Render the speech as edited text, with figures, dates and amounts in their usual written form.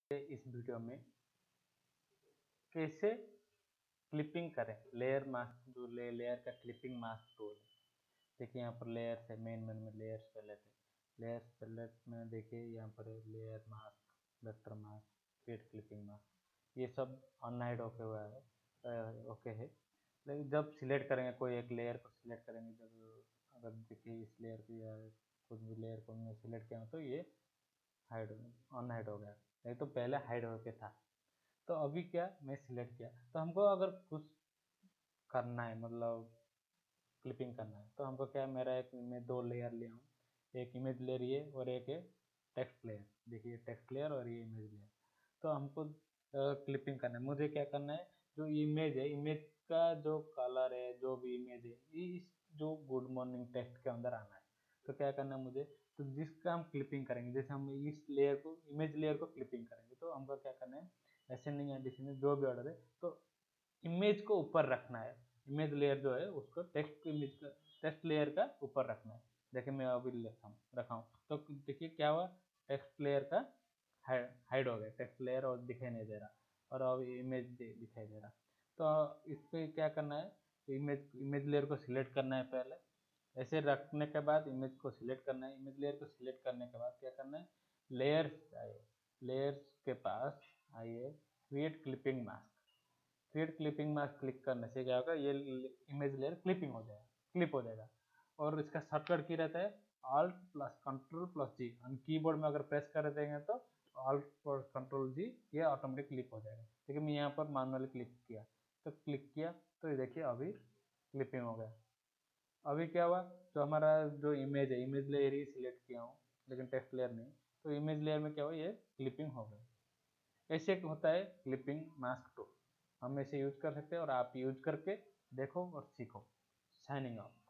इस वीडियो में कैसे क्लिपिंग करें लेयर मास्क, जो लेयर का क्लिपिंग मास्क टूल है। देखिए यहाँ पर लेयर्स है, मेन में लेयर्स पैलेट है। लेयर्स पैलेट में देखिए यहाँ पर layer mask, vector mask, feed clipping mask, ये सब अनहाइड होके हुआ है, ओके है। लेकिन जब सिलेक्ट करेंगे कोई एक लेयर को सिलेक्ट करेंगे, जब अगर देखिए इस लेयर को या कुछ भी लेयर को मैं सिलेक्ट किया तो ये हाइड अनहाइड हो गया, नहीं तो पहले हाइड होके था। तो अभी क्या मैं सिलेक्ट किया, तो हमको अगर कुछ करना है, मतलब क्लिपिंग करना है, तो हमको क्या, मेरा एक मैं दो लेयर लिया हूँ, एक इमेज लेयर ये और एक है टेक्स्ट लेयर। देखिए टेक्स्ट लेयर और ये इमेज लेयर। तो हमको क्लिपिंग करना है, मुझे क्या करना है, जो इमेज है, इमेज का जो कलर है, जो भी इमेज है, इस जो गुड मॉर्निंग टेक्स्ट के अंदर आना है। तो क्या करना है मुझे, तो जिसका हम क्लिपिंग करेंगे, जैसे हम इस लेयर को, इमेज लेयर को क्लिपिंग करेंगे, तो हमको क्या करना है, असेंडिंग या डिसेंडिंग जो भी ऑर्डर है, तो इमेज को ऊपर रखना है। इमेज लेयर जो है उसको टेक्स्ट इमेज का, टेक्स्ट लेयर का ऊपर रखना है। देखिए मैं अभी रखा हूँ, तो देखिए क्या हुआ, टेक्स्ट लेयर का हाइड हो गया टेक्स्ट लेयर और दिखाई नहीं दे रहा, और अब इमेज दिखाई दे रहा। तो इस पर क्या करना है, इमेज लेयर को सिलेक्ट करना है पहले। ऐसे रखने के बाद इमेज को सिलेक्ट करना है। इमेज लेयर को सिलेक्ट करने के बाद क्या करना है, लेयर्स आइए, लेयर्स के पास आइए, create clipping mask. Create clipping mask click करने से क्या होगा, ये इमेज लेयर क्लिपिंग हो जाएगा, क्लिप हो जाएगा। और इसका शॉर्टकट की रहता है Alt plus control plus G. हम कीबोर्ड में अगर प्रेस कर देंगे तो Alt प्लस कंट्रोल जी, ये ऑटोमेटिक क्लिप हो जाएगा। देखिए मैं यहाँ पर मैनुअली क्लिक किया, तो क्लिक किया तो ये देखिए अभी क्लिपिंग हो गया। अभी क्या हुआ, जो हमारा जो इमेज है, इमेज लेयर ही सिलेक्ट किया हूँ लेकिन टेक्स्ट लेयर नहीं, तो इमेज लेयर में क्या हुआ, ये क्लिपिंग हो गई। ऐसे होता है क्लिपिंग मास्क टूल। हम ऐसे यूज कर सकते हैं और आप यूज करके देखो और सीखो। Signing of.